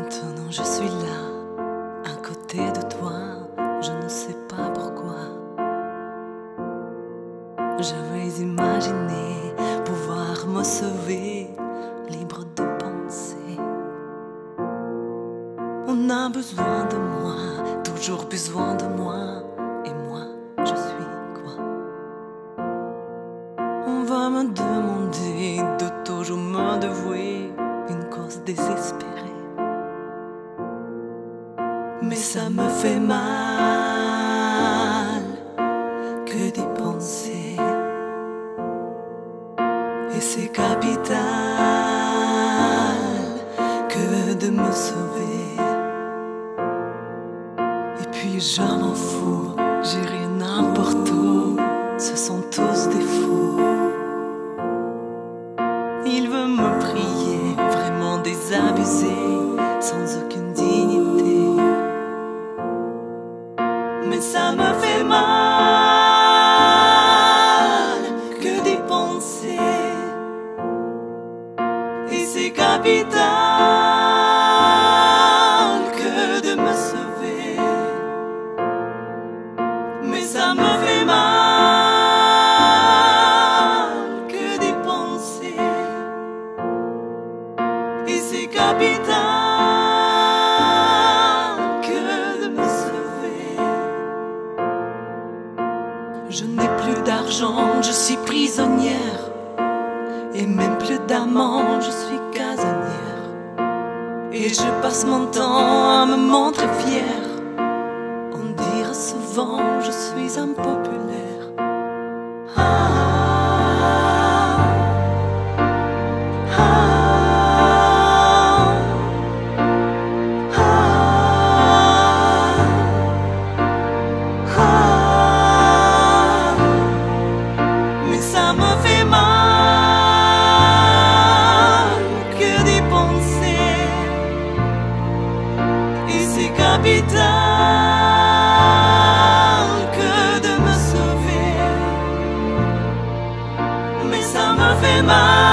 Maintenant je suis là, à côté de toi, je ne sais pas pourquoi. J'avais imaginé pouvoir me sauver, libre de penser. On a besoin de moi, toujours besoin de moi. Et moi, je suis quoi? On va me demander de toujours me dévouer, une cause désespérée. Mais ça me fait mal que d'y penser. Et c'est capital que de me sauver. Et puis je m'en fous, j'irai n'importe où, ce sont tous des fous. Il veut me prier, vraiment désabusé, sans aucune dignité. Mais ça me fait mal que d'y penser. Et c'est capital que de me sauver. Mais ça me fait mal que d'y penser. Et c'est capital que de me sauver. Je n'ai plus d'argent, je suis prisonnière. Et même plus d'amants, je suis casanière. Et je passe mon temps à me montrer fière. On dirait souvent, je suis impopulaire. Ah, ah, ah, ah, ah. Mais ça me fait mal capital que de me sauver. Mais ça me fait mal.